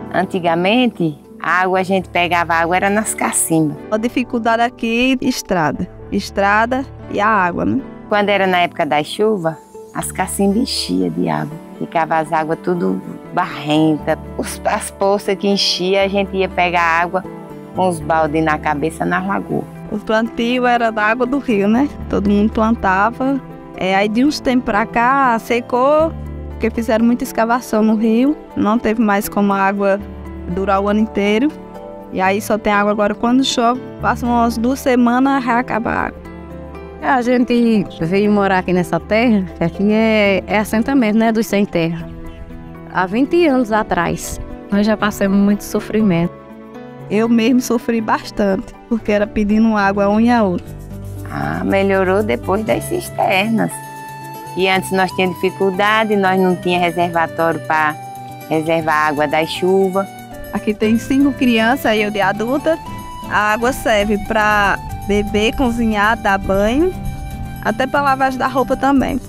Antigamente, a água, a gente pegava água, era nas cacimbas. A dificuldade aqui, estrada e a água, né? Quando era na época das chuvas, as cacimbas enchiam de água. Ficava as águas tudo barrenta. As poças que enchiam, a gente ia pegar água com os baldes na cabeça na lagoa. O plantio era da água do rio, né? Todo mundo plantava. Aí de uns tempos pra cá, secou, porque fizeram muita escavação no rio. Não teve mais como a água durar o ano inteiro. E aí só tem água agora quando chove, passa umas 2 semanas, já acaba a água. A gente veio morar aqui nessa terra, que aqui é assentamento, né, dos sem terra. Há 20 anos atrás, nós já passamos muito sofrimento. Eu mesmo sofri bastante, porque era pedindo água um e a outra. Melhorou depois das cisternas. E antes nós tínhamos dificuldade, nós não tínhamos reservatório para reservar água das chuvas. Aqui tem 5 crianças e eu de adulta. A água serve para beber, cozinhar, dar banho, até para lavagem da roupa também.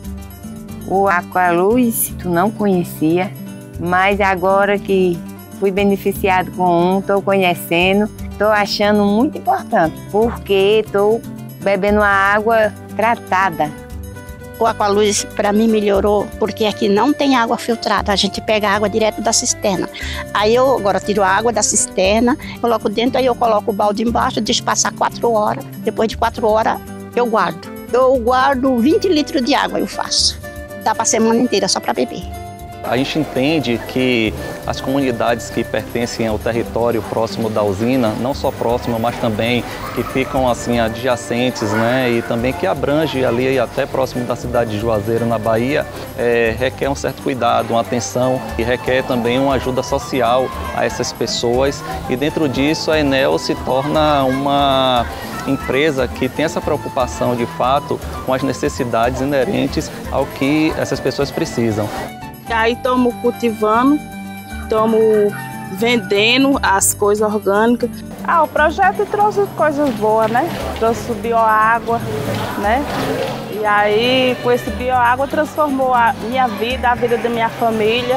O Aqualuz, tu não conhecia, mas agora que fui beneficiado com estou conhecendo, estou achando muito importante, porque estou bebendo a água tratada. O Aqualuz para mim melhorou, porque aqui não tem água filtrada, a gente pega a água direto da cisterna. Aí eu agora tiro a água da cisterna, coloco dentro, aí eu coloco o balde embaixo, deixo passar 4 horas. Depois de 4 horas eu guardo. Eu guardo 20 litros de água, eu faço. Dá para a semana inteira só para beber. A gente entende que as comunidades que pertencem ao território próximo da usina, não só próximo, mas também que ficam assim adjacentes, né, e também que abrange ali até próximo da cidade de Juazeiro, na Bahia, requer um certo cuidado, uma atenção e requer também uma ajuda social a essas pessoas. E dentro disso a Enel se torna uma empresa que tem essa preocupação de fato com as necessidades inerentes ao que essas pessoas precisam. Aí estamos cultivando, estamos vendendo as coisas orgânicas. O projeto trouxe coisas boas, né? Trouxe bioágua, né? E aí, com esse bioágua, transformou a minha vida, a vida da minha família.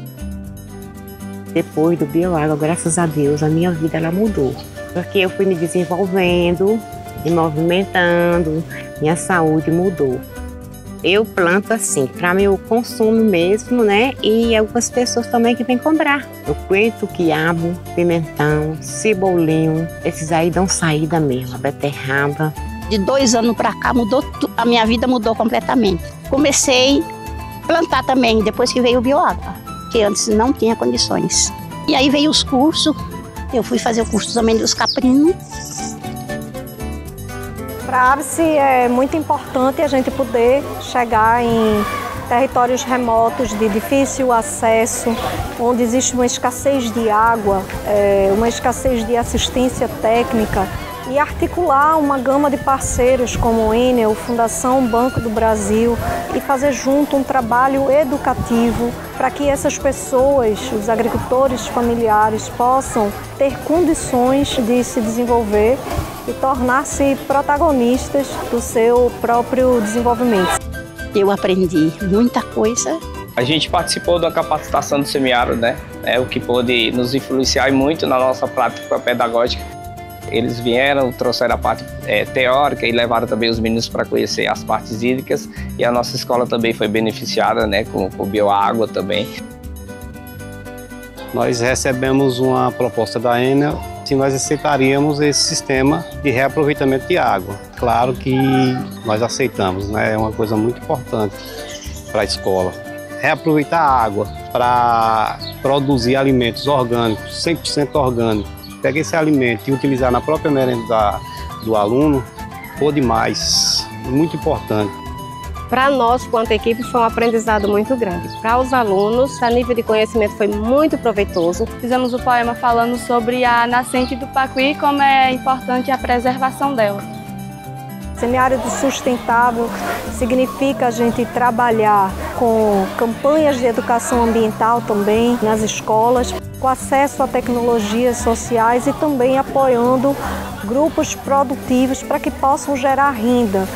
Depois do bioágua, graças a Deus, a minha vida ela mudou. Porque eu fui me desenvolvendo, me movimentando, minha saúde mudou. Eu planto assim, para meu consumo mesmo, né? E algumas pessoas também que vêm comprar. Eu coentro, quiabo, pimentão, cebolinho. Esses aí dão saída mesmo, a beterraba. De 2 anos para cá, a minha vida mudou completamente. Comecei a plantar também, depois que veio o bioágua, que antes não tinha condições. E aí veio os cursos, eu fui fazer o curso também dos caprinos. Para a ABSE é muito importante a gente poder chegar em territórios remotos de difícil acesso, onde existe uma escassez de água, uma escassez de assistência técnica e articular uma gama de parceiros como o Enel, Fundação Banco do Brasil e fazer junto um trabalho educativo para que essas pessoas, os agricultores familiares, possam ter condições de se desenvolver e tornar-se protagonistas do seu próprio desenvolvimento. Eu aprendi muita coisa. A gente participou da capacitação do semiárido, né? O que pôde nos influenciar muito na nossa prática pedagógica. Eles vieram, trouxeram a parte teórica e levaram também os meninos para conhecer as partes hídricas. E a nossa escola também foi beneficiada, né, com bioágua também. Nós recebemos uma proposta da Enel se nós aceitaríamos esse sistema de reaproveitamento de água. Claro que nós aceitamos, né? É uma coisa muito importante para a escola. Reaproveitar a água para produzir alimentos orgânicos, 100% orgânicos. Pegar esse alimento e utilizar na própria merenda do aluno, foi demais, muito importante. Para nós, quanto equipe, foi um aprendizado muito grande. Para os alunos, a nível de conhecimento foi muito proveitoso. Fizemos o poema falando sobre a nascente do Pacuí e como é importante a preservação dela. Semiárido sustentável significa a gente trabalhar com campanhas de educação ambiental também nas escolas, com acesso a tecnologias sociais e também apoiando grupos produtivos para que possam gerar renda.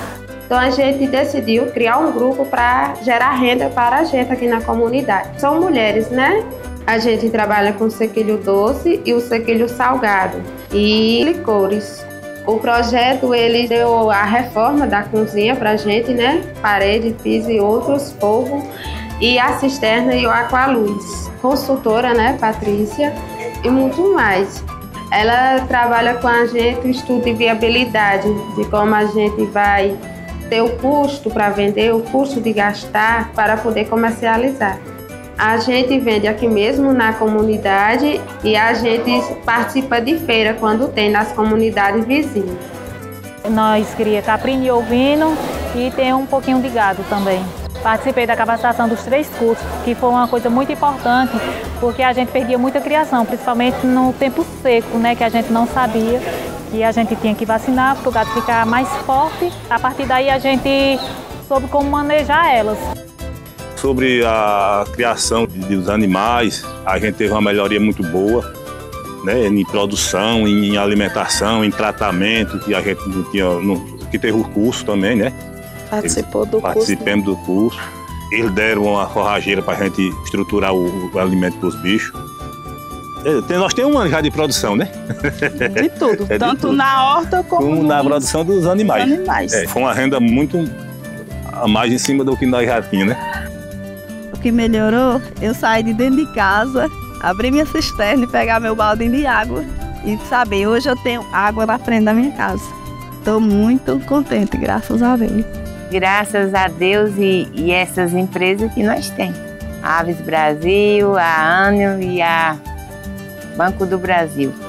Então a gente decidiu criar um grupo para gerar renda para a gente aqui na comunidade. São mulheres, né? A gente trabalha com o sequilho doce e o sequilho salgado e licores. O projeto, ele deu a reforma da cozinha pra gente, né? Parede, piso e outros, fogo, e a cisterna e o aqualuz. Consultora, né, Patrícia, e muito mais. Ela trabalha com a gente o estudo de viabilidade, de como a gente vai ter o custo para vender, o custo de gastar para poder comercializar. A gente vende aqui mesmo na comunidade e a gente participa de feira quando tem nas comunidades vizinhas. Nós cria caprino e ovino e tem um pouquinho de gado também. Participei da capacitação dos 3 cursos, que foi uma coisa muito importante, porque a gente perdia muita criação, principalmente no tempo seco, né, que a gente não sabia que a gente tinha que vacinar para o gado ficar mais forte. A partir daí a gente soube como manejar elas. Sobre a criação dos animais, a gente teve uma melhoria muito boa, né, em produção, em alimentação, em tratamento, que a gente não tinha, que teve o curso também, né? Participamos do curso. Eles deram uma forrageira para a gente estruturar o alimento para os bichos. Nós temos um ano já de produção, né? De tudo, tanto tudo. Na horta como na produção dos animais. Foi uma renda muito a mais em cima do que nós já tínhamos, né? O que melhorou, eu saí de dentro de casa, abri minha cisterna e pegar meu balde de água e saber, hoje eu tenho água na frente da minha casa. Estou muito contente, graças a Deus. Graças a Deus e essas empresas que nós temos. A Aves Brasil, a Anio e a Banco do Brasil.